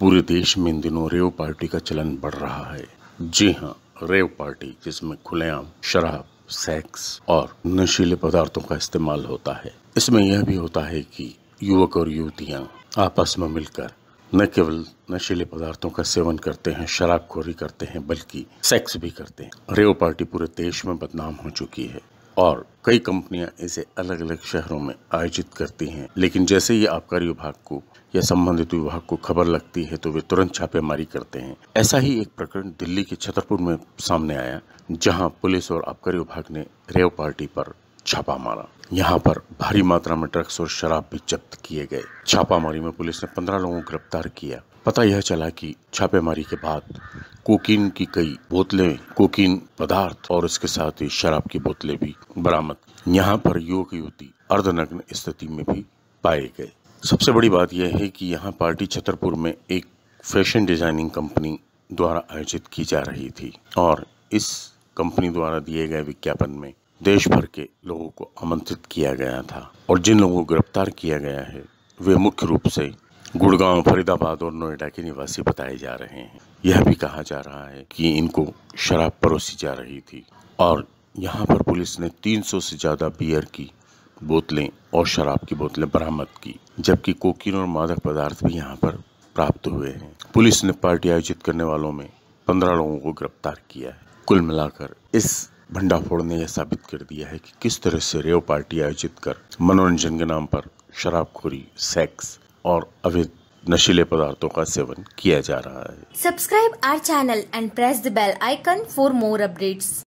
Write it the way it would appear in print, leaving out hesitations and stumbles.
पूरे देश में इन दिनों रेव पार्टी का चलन बढ़ रहा है। जी हाँ, रेव पार्टी जिसमें खुलेआम शराब, सेक्स और नशीले पदार्थों का इस्तेमाल होता है। इसमें यह भी होता है कि युवक और युवतियां आपस में मिलकर न केवल नशीले पदार्थों का सेवन करते हैं, शराबखोरी करते हैं, बल्कि सेक्स भी करते हैं। रेव पार्टी पूरे देश में बदनाम हो चुकी है और कई कंपनियां इसे अलग अलग शहरों में आयोजित करती हैं। लेकिन जैसे ही आबकारी विभाग को या संबंधित विभाग को खबर लगती है तो वे तुरंत छापेमारी करते हैं। ऐसा ही एक प्रकरण दिल्ली के छतरपुर में सामने आया, जहां पुलिस और आबकारी विभाग ने रेव पार्टी पर छापा मारा। यहाँ पर भारी मात्रा में ड्रग्स और शराब भी जब्त किए गए। छापामारी में पुलिस ने 15 लोगों को गिरफ्तार किया। पता यह चला कि छापेमारी के बाद कोकीन की कई बोतलें, कोकीन पदार्थ और इसके साथ ही शराब की बोतलें भी बरामद। यहाँ पर युवक युवती अर्धनग्न स्थिति में भी पाए गए। सबसे बड़ी बात यह है कि यहाँ पार्टी छतरपुर में एक फैशन डिजाइनिंग कंपनी द्वारा आयोजित की जा रही थी और इस कंपनी द्वारा दिए गए विज्ञापन में देश भर के लोगों को आमंत्रित किया गया था और जिन लोगों को गिरफ्तार किया गया है वे मुख्य रूप से गुड़गांव, फरीदाबाद और नोएडा के निवासी बताए जा रहे हैं। यह भी कहा जा रहा है कि इनको शराब परोसी जा रही थी और यहाँ पर पुलिस ने 300 से ज्यादा बियर की बोतलें और शराब की बोतलें बरामद की, जबकि कोकीन और मादक पदार्थ भी यहाँ पर प्राप्त हुए हैं। पुलिस ने पार्टी आयोजित करने वालों में 15 लोगों को गिरफ्तार किया है। कुल मिलाकर इस भंडाफोड़ ने यह साबित कर दिया है कि किस तरह से रेव पार्टी आयोजित कर मनोरंजन के नाम पर शराबखोरी, सेक्स और अवैध नशीले पदार्थों का सेवन किया जा रहा है। Subscribe our channel and press the bell icon for more updates.